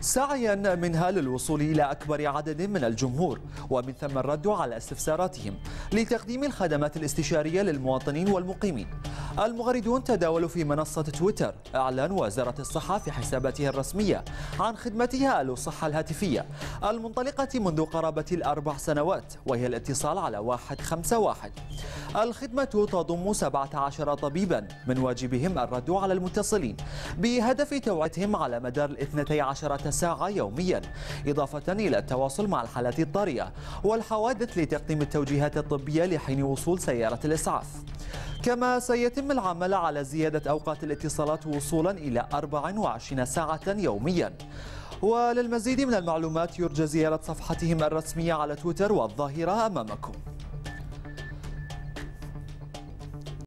سعيا منها للوصول إلى أكبر عدد من الجمهور ومن ثم الرد على استفساراتهم لتقديم الخدمات الاستشارية للمواطنين والمقيمين. المغردون تداولوا في منصة تويتر إعلان وزارة الصحة في حساباتها الرسمية عن خدمتها الصحة الهاتفية المنطلقة منذ قرابة ال4 سنوات، وهي الاتصال على 151. الخدمة تضم 17 طبيبا من واجبهم الرد على المتصلين بهدف توعيتهم على مدار 12 ساعة يوميا، إضافة إلى التواصل مع الحالات الطارئة والحوادث لتقديم التوجيهات الطبية لحين وصول سيارة الإسعاف. كما سيتم العمل على زيادة أوقات الاتصالات وصولا إلى 24 ساعة يوميا. وللمزيد من المعلومات يرجى زيارة صفحتهم الرسمية على تويتر والظاهرة أمامكم.